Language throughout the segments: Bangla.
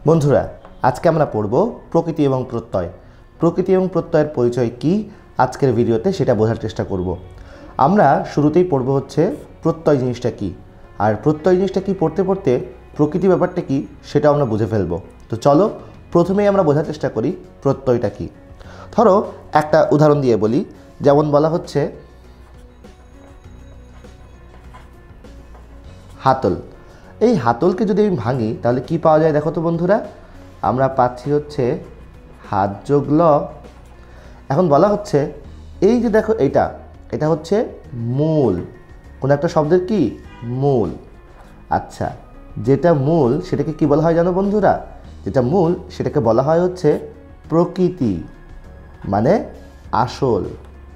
বন্ধুরা, আজকে আমরা পড়ব প্রকৃতি এবং প্রত্যয়। প্রকৃতি এবং প্রত্যয়ের পরিচয় কি আজকের ভিডিওতে সেটা বোঝার চেষ্টা করব। আমরা শুরুতেই পড়ব হচ্ছে প্রত্যয় জিনিসটা কি, আর প্রত্যয় জিনিসটা কি পড়তে পড়তে প্রকৃতি ব্যাপারটা কি সেটা আমরা বুঝে ফেলব। তো চলো প্রথমেই আমরা বোঝার চেষ্টা করি প্রত্যয়টা কি। ধরো একটা উদাহরণ দিয়ে বলি, যেমন বলা হচ্ছে হাতল। এই হাতলকে যদি আমি ভাঙি তাহলে কি পাওয়া যায় দেখো তো বন্ধুরা, আমরা পাচ্ছি হচ্ছে হাত যোগ ল। এখন বলা হচ্ছে এই যে দেখো এটা হচ্ছে মূল, কোনো একটা শব্দের কি মূল। আচ্ছা, যেটা মূল সেটাকে কি বলা হয় জানো বন্ধুরা? যেটা মূল সেটাকে বলা হয় হচ্ছে প্রকৃতি, মানে আসল।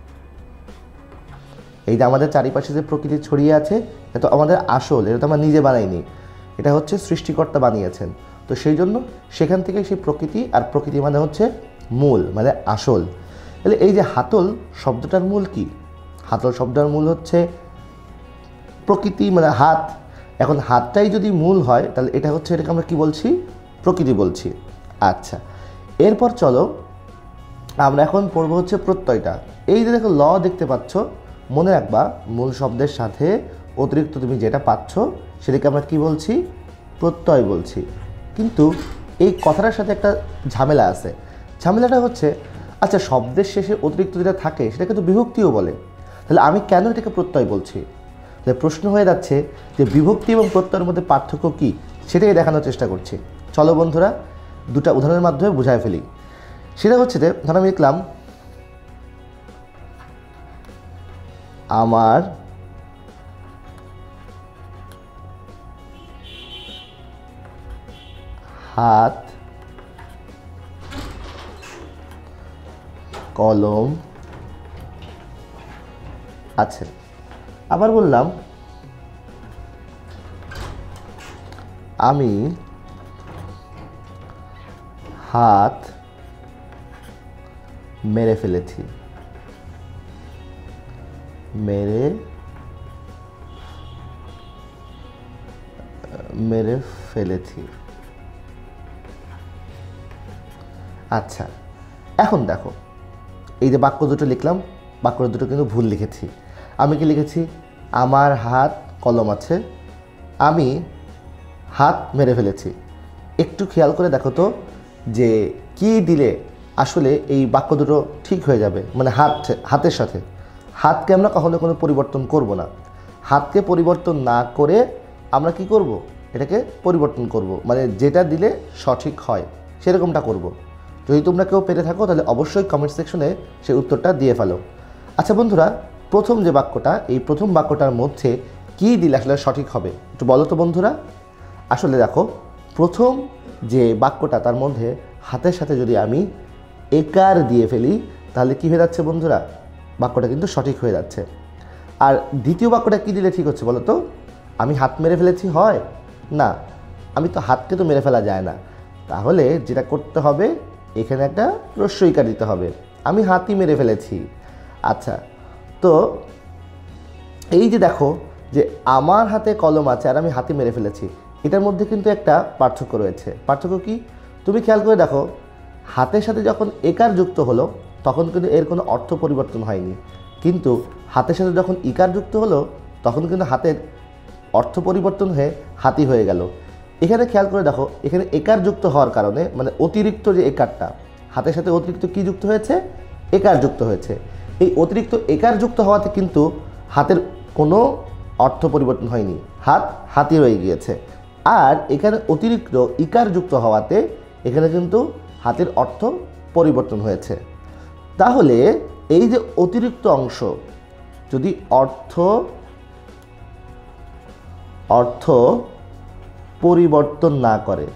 এই যে আমাদের চারিপাশে যে প্রকৃতি ছড়িয়ে আছে এটা তো আমাদের আসল, এটা তো আমরা নিজে বানাইনি, এটা হচ্ছে সৃষ্টিকর্তা বানিয়েছেন। তো সেই জন্য সেখান থেকে সেই প্রকৃতি, আর প্রকৃতি মানে হচ্ছে মূল, মানে আসল। তাহলে এই যে হাতল শব্দটার মূল কি? হাতল শব্দটার মূল হচ্ছে প্রকৃতি, মানে হাত। এখন হাতটাই যদি মূল হয় তাহলে এটা হচ্ছে, এটাকে আমরা কি বলছি? প্রকৃতি বলছি। আচ্ছা, এরপর চলো আমরা এখন পড়বো হচ্ছে প্রত্যয়টা। এই যে দেখো ল দেখতে পাচ্ছ, মনে রাখবা মূল শব্দের সাথে অতিরিক্ত তুমি যেটা পাচ্ছ সেটাকে আমরা কি বলছি? প্রত্যয় বলছি। কিন্তু এই কথাটার সাথে একটা ঝামেলা আছে। ঝামেলাটা হচ্ছে, আচ্ছা শব্দের শেষে অতিরিক্ত যেটা থাকে সেটাকে তো বিভক্তিও বলে, তাহলে আমি কেন এটাকে প্রত্যয় বলছি? তাহলে প্রশ্ন হয়ে যাচ্ছে যে বিভক্তি এবং প্রত্যয়ের মধ্যে পার্থক্য কী সেটাই দেখানোর চেষ্টা করছি। চলো বন্ধুরা দুটা উদাহরণের মাধ্যমে বুঝায় ফেলি। সেটা হচ্ছে যে ধরো আমি লিখলাম আমার হাত কলম আছে। আবার বললাম আমি হাত মেরে ফেলেছি। মেরে ফেলেছি। আচ্ছা, এখন দেখো এই যে বাক্য দুটো লিখলাম, বাক্য দুটো কিন্তু ভুল লিখেছি। আমি কি লিখেছি? আমার হাত কলম আছে, আমি হাত মেরে ফেলেছি। একটু খেয়াল করে দেখো তো যে কি দিলে আসলে এই বাক্য দুটো ঠিক হয়ে যাবে। মানে হাতের সাথে হাতকে আমরা কখনো কোনো পরিবর্তন করব না। হাতকে পরিবর্তন না করে আমরা কি করব? এটাকে পরিবর্তন করব, মানে যেটা দিলে সঠিক হয় সেরকমটা করব। যদি তোমরা কেউ পেরে থাকো তাহলে অবশ্যই কমেন্ট সেকশনে সেই উত্তরটা দিয়ে ফেলো। আচ্ছা বন্ধুরা, প্রথম যে বাক্যটা, এই প্রথম বাক্যটার মধ্যে কী দিলে আসলে সঠিক হবে একটু বলো তো বন্ধুরা। আসলে দেখো প্রথম যে বাক্যটা তার মধ্যে হাতের সাথে যদি আমি একার দিয়ে ফেলি তাহলে কী হয়ে যাচ্ছে বন্ধুরা? বাক্যটা কিন্তু সঠিক হয়ে যাচ্ছে। আর দ্বিতীয় বাক্যটা কী দিলে ঠিক হচ্ছে বলো তো? আমি হাত মেরে ফেলেছি হয় না, আমি তো হাতকে তো মেরে ফেলা যায় না। তাহলে যেটা করতে হবে এখানে একটা রস্বইকার দিতে হবে, আমি হাতই মেরে ফেলেছি। আচ্ছা, তো এই যে দেখো যে আমার হাতে কলম আছে আর আমি হাতে মেরে ফেলেছি, এটার মধ্যে কিন্তু একটা পার্থক্য রয়েছে। পার্থক্য কি? তুমি খেয়াল করে দেখো, হাতের সাথে যখন একার যুক্ত হলো তখন কিন্তু এর কোনো অর্থ পরিবর্তন হয়নি, কিন্তু হাতের সাথে যখন ইকার যুক্ত হলো তখন কিন্তু হাতের অর্থ পরিবর্তন হয়ে হাতি হয়ে গেল। এখানে খেয়াল করে দেখো, এখানে একার যুক্ত হওয়ার কারণে, মানে অতিরিক্ত যে একারটা, হাতের সাথে অতিরিক্ত কি যুক্ত হয়েছে? একার যুক্ত হয়েছে। এই অতিরিক্ত একার যুক্ত হওয়াতে কিন্তু হাতের কোনো অর্থ পরিবর্তন হয়নি, হাত হাতি রয়ে গিয়েছে। আর এখানে অতিরিক্ত ইকার যুক্ত হওয়াতে এখানে কিন্তু হাতের অর্থ পরিবর্তন হয়েছে। তাহলে এই যে অতিরিক্ত অংশ যদি অর্থ পরিবর্তন না করে,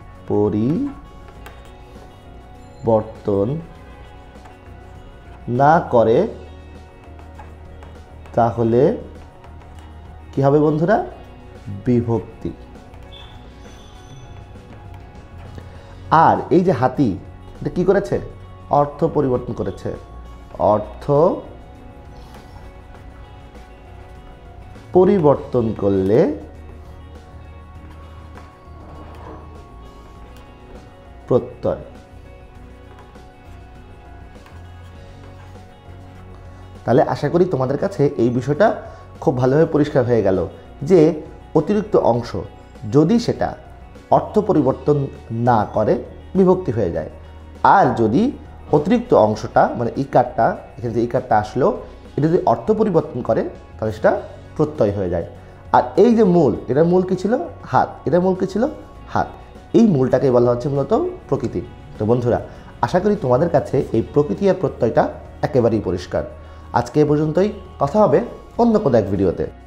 তাহলে কি হবে বন্ধুরা? বিভক্তি। আর এই যে হাতি, এটা কি করেছে? অর্থ পরিবর্তন করেছে। অর্থ পরিবর্তন করলে প্রত্যয়। তাহলে আশা করি তোমাদের কাছে এই বিষয়টা খুব ভালোভাবে পরিষ্কার হয়ে গেল যে অতিরিক্ত অংশ যদি সেটা অর্থ পরিবর্তন না করে বিভক্তি হয়ে যায়, আর যদি অতিরিক্ত অংশটা মানে ইকারটা, এখানে যে ইকারটা আসলো, এটা যদি অর্থ পরিবর্তন করে তাহলে সেটা প্রত্যয় হয়ে যায়। আর এই যে মূল, এটার মূল কী ছিল? হাত। এটার মূল কী ছিল? হাত। এই মূলটাকে বলা হচ্ছে মূলত প্রকৃতি। তো বন্ধুরা, আশা করি তোমাদের কাছে এই প্রকৃতি আর প্রত্যয়টা একেবারেই পরিষ্কার। আজকে এ পর্যন্তই, কথা হবে অন্য কোনো এক ভিডিওতে।